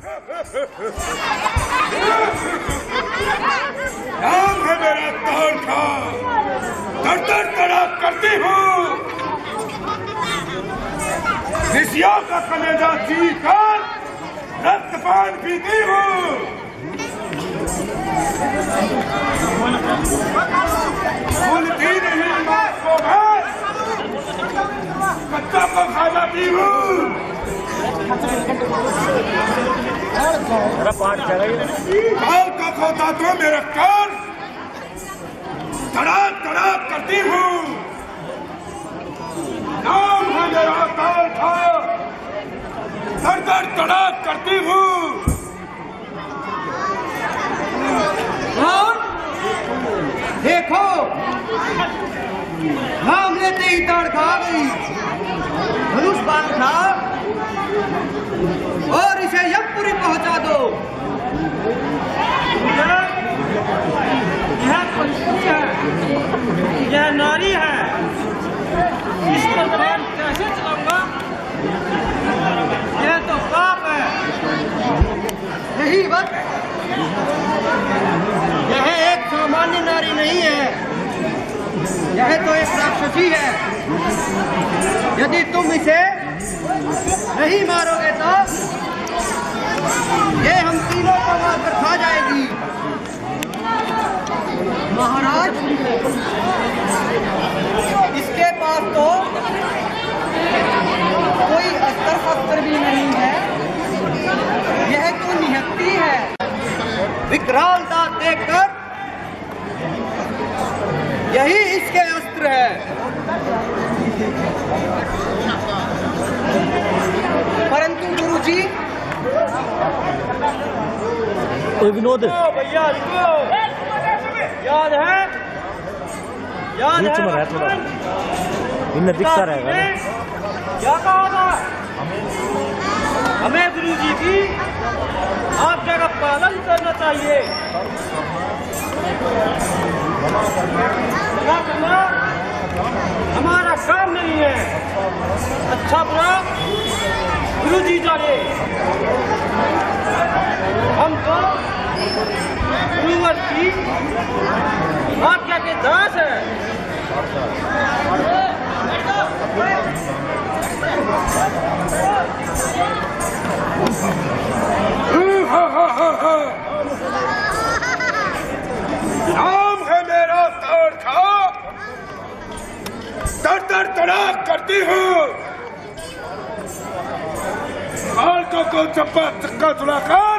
नाम है मेरा ताल का, दर तड़ाक करती हूँ, ऋषियों का कलेजा चीर कर रक्तपान पीती हूँ। भूलती नहीं बात को मैं, कच्चा को खा जाती हूँ। काल का खोता तो मेरा काल तड़ाक तड़ाक करती हूँ। नाम है मेरा काल था, दर तड़ाक करती हूँ। देखो नाम लेते ही ताड़ खा गई, धनुष बाण था और इसे यमपुरी पहुंचा दो। यह पंछी है, यह नारी है, इस पर मैं कैसे चलाऊंगा? यह तो पाप है। यही बात, यह एक सामान्य नारी नहीं है, यह तो एक राक्षसी है। यदि तुम इसे नहीं मारोगे तो ये हम तीनों को मारकर खा जाएगी। महाराज, इसके पास तो कोई अस्त्र शस्त्र भी नहीं है, यह तो निहत्ती है। विकराल दांत देखकर यही इसके अस्त्र है। परंतु गुरुजी, विनोद भैया याद है, याद है थोड़ा इनमें दिखता रहेगा। क्या कहा था? हमें गुरुजी की आज्ञा का पालन करना चाहिए। क्या करना हमारा काम नहीं है। अच्छा बुरा गुरुजी जाने, हम तो गुरुवर की आज्ञा के दास हैं। नाम है मेरा ताड़ खा, दर तड़ाक करती हूँ। बालकों को चप्पा चक्का चुलाकर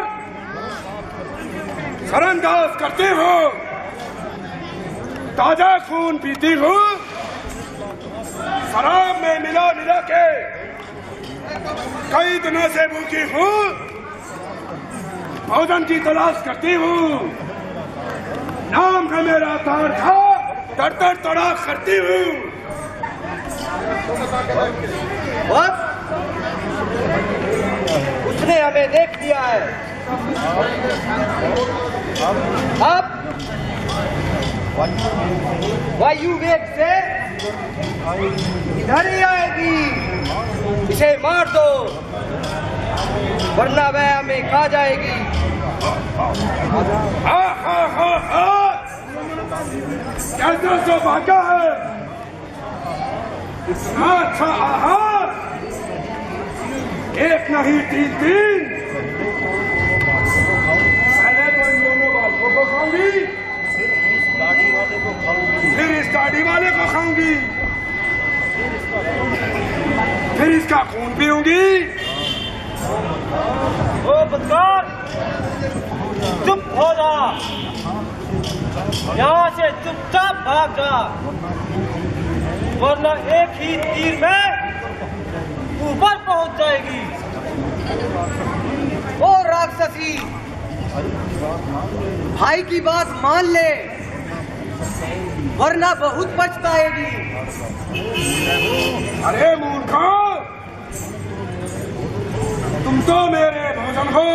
सरंदाज करती हूँ। ताजा खून पीती हूँ, शराब में मिला मिला के कई दिनों से भूखी हूँ। भोजन की तलाश करती हूँ। नाम है मेरा ताड़ खा, दर तड़ाक करती हूँ। उसने हमें देख लिया है, अब वायु वेग से इधर ही आएगी। इसे मार दो, वरना वह हमें खा जाएगी। कैसा जो भागा है, इतना अच्छा आहार, एक नहीं तीन तीन। पहले तो इन दोनों बालकों को खाऊंगी, फिर इस दाढ़ी वाले को खाऊंगी, फिर इसका खून पीऊंगी। ओ बदकार, चुप हो जा, यहाँ से चुपचाप भाग जा, वरना एक ही तीर में ऊपर पहुंच जाएगी। ओ राक्षसी, भाई की बात मान ले, वरना बहुत पछताएगी। अरे मूर्खो, तुम तो मेरे भोजन हो।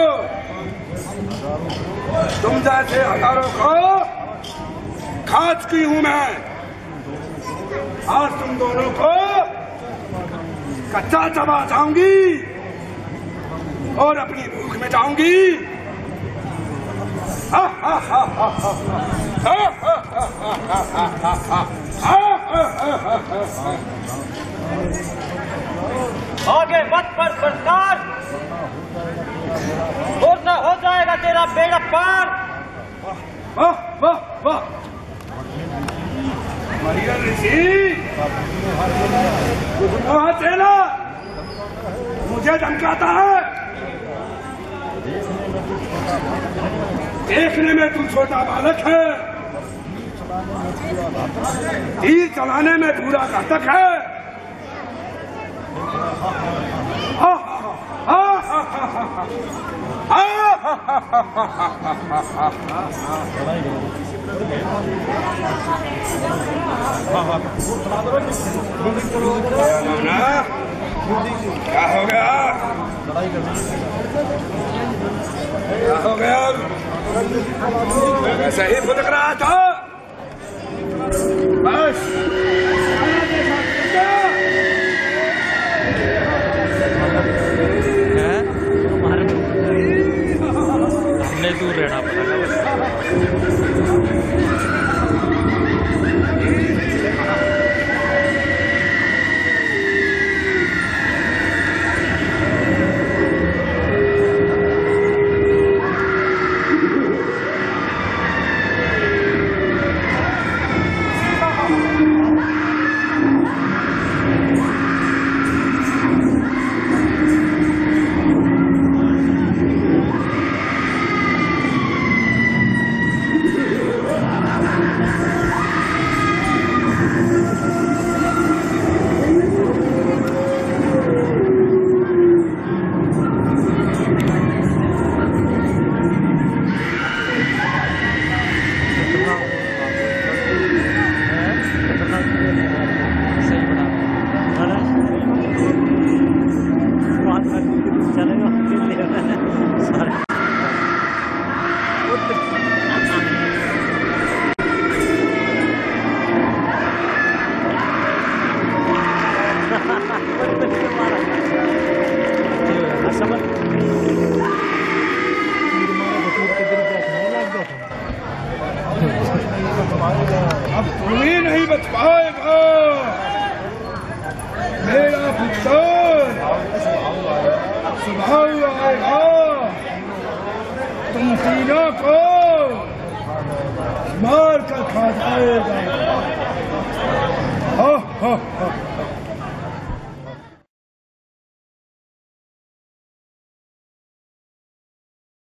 तुम जैसे हजारों को खा चुकी हूं मैं। आज तुम दोनों को कच्चा चबा जाऊंगी और अपनी भूख मिटाऊंगी। आगे मत पर सरकार, वरना हो जाएगा तेरा बेड़ा पार। वाह वाह वाह मरिया ऋषि, वह चेला मुझे धमकाता है। देखने में तू छोटा बालक है, तीर चलाने में पूरा घातक है। क्या हो गया? क्या हो गया? वैसे ही फुदक रहा था बस। हमने दूर रहना पड़ेगा। अब तुम ही नहीं बच पाएगा मेरा पुत्र। सुबह आएगा तुम तीनों को मार कर खा जाएगा।